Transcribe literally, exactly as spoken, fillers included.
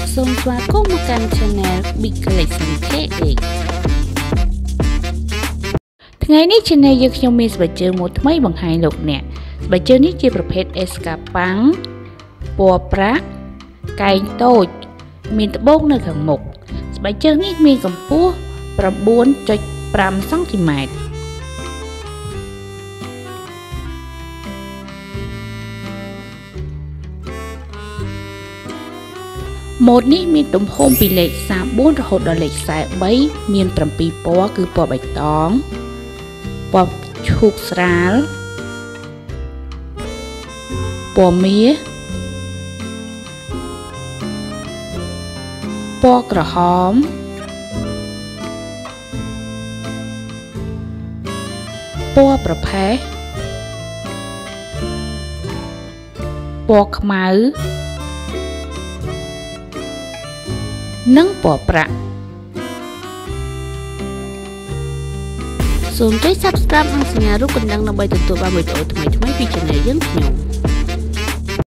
សូមស្វាគមន៍មកកាន់ Channel Big Collection เค เอ็กซ์ ថ្ងៃនេះ Channel យើងខ្ញុំមានស្បែកជើងមួយថ្មីបង្ហាញលោកអ្នកស្បែកជើងនេះជាប្រភេទ Escarpin ពណ៌ប្រាក់កែងតូចមានត្បូងនៅខាងមុខស្បែកជើងនេះមានកម្ពស់ ៩.៥ សង់ទីម៉ែត្រម៉ូដនេះមានទំហំពីលេខសាមបួនរហូតដល់លេខខ្សែបីមានប្រាំពីរពណ៌គឺពណ៌បៃតងពណ៌ឈូកស្រាលពណ៌មាសពណ៌ក្រហមពណ៌ប្រផេះពណ៌ខ្មៅនិងពណ៌ប្រាក់សូមចុច Subscribe និងសញ្ញារូបកណ្ដឹងដើម្បីទទួលបានវីដេអូថ្មីៗពី Channel យើងខ្ញុំ